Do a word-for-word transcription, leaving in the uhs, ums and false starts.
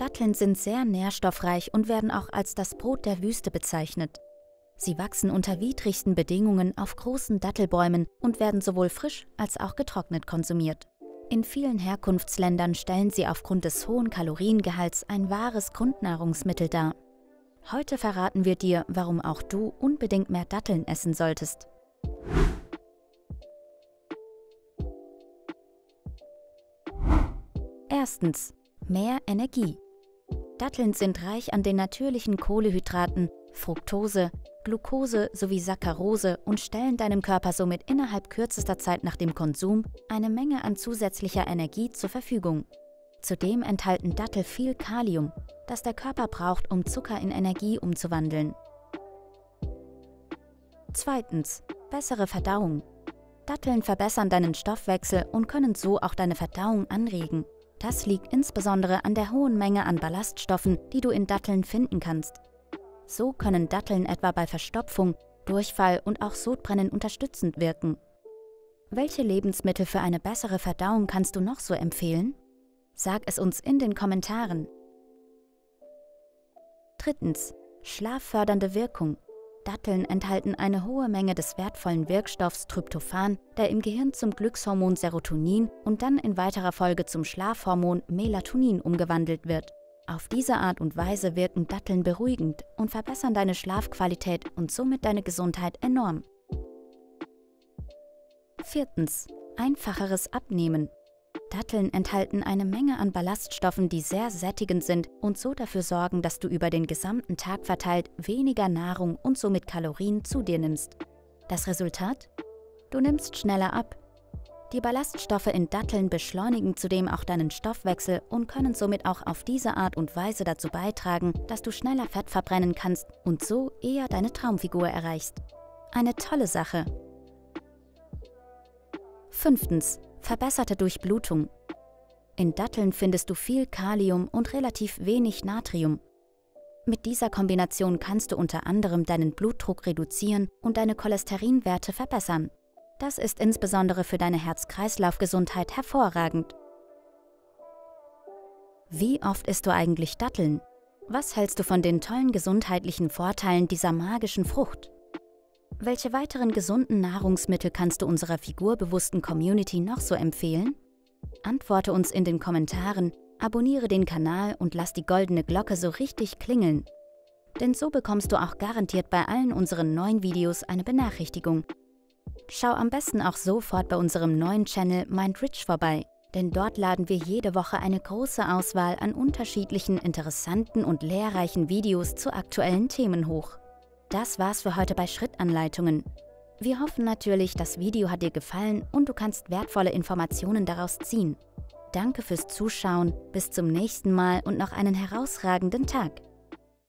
Datteln sind sehr nährstoffreich und werden auch als das Brot der Wüste bezeichnet. Sie wachsen unter widrigsten Bedingungen auf großen Dattelbäumen und werden sowohl frisch als auch getrocknet konsumiert. In vielen Herkunftsländern stellen sie aufgrund des hohen Kaloriengehalts ein wahres Grundnahrungsmittel dar. Heute verraten wir dir, warum auch du unbedingt mehr Datteln essen solltest. Erstens. Mehr Energie. Datteln sind reich an den natürlichen Kohlenhydraten, Fructose, Glucose sowie Saccharose und stellen deinem Körper somit innerhalb kürzester Zeit nach dem Konsum eine Menge an zusätzlicher Energie zur Verfügung. Zudem enthalten Dattel viel Kalium, das der Körper braucht, um Zucker in Energie umzuwandeln. Zweitens. Bessere Verdauung. Datteln verbessern deinen Stoffwechsel und können so auch deine Verdauung anregen. Das liegt insbesondere an der hohen Menge an Ballaststoffen, die du in Datteln finden kannst. So können Datteln etwa bei Verstopfung, Durchfall und auch Sodbrennen unterstützend wirken. Welche Lebensmittel für eine bessere Verdauung kannst du noch so empfehlen? Sag es uns in den Kommentaren. Drittens. Schlaffördernde Wirkung. Datteln enthalten eine hohe Menge des wertvollen Wirkstoffs Tryptophan, der im Gehirn zum Glückshormon Serotonin und dann in weiterer Folge zum Schlafhormon Melatonin umgewandelt wird. Auf diese Art und Weise wirken Datteln beruhigend und verbessern deine Schlafqualität und somit deine Gesundheit enorm. Viertens. Einfacheres Abnehmen. Datteln enthalten eine Menge an Ballaststoffen, die sehr sättigend sind und so dafür sorgen, dass du über den gesamten Tag verteilt weniger Nahrung und somit Kalorien zu dir nimmst. Das Resultat? Du nimmst schneller ab. Die Ballaststoffe in Datteln beschleunigen zudem auch deinen Stoffwechsel und können somit auch auf diese Art und Weise dazu beitragen, dass du schneller Fett verbrennen kannst und so eher deine Traumfigur erreichst. Eine tolle Sache. Fünftens. Verbesserte Durchblutung. In Datteln findest du viel Kalium und relativ wenig Natrium. Mit dieser Kombination kannst du unter anderem deinen Blutdruck reduzieren und deine Cholesterinwerte verbessern. Das ist insbesondere für deine Herz-Kreislauf-Gesundheit hervorragend. Wie oft isst du eigentlich Datteln? Was hältst du von den tollen gesundheitlichen Vorteilen dieser magischen Frucht? Welche weiteren gesunden Nahrungsmittel kannst du unserer figurbewussten Community noch so empfehlen? Antworte uns in den Kommentaren, abonniere den Kanal und lass die goldene Glocke so richtig klingeln. Denn so bekommst du auch garantiert bei allen unseren neuen Videos eine Benachrichtigung. Schau am besten auch sofort bei unserem neuen Channel MindRich vorbei, denn dort laden wir jede Woche eine große Auswahl an unterschiedlichen, interessanten und lehrreichen Videos zu aktuellen Themen hoch. Das war's für heute bei Schrittanleitungen. Wir hoffen natürlich, das Video hat dir gefallen und du kannst wertvolle Informationen daraus ziehen. Danke fürs Zuschauen, bis zum nächsten Mal und noch einen herausragenden Tag.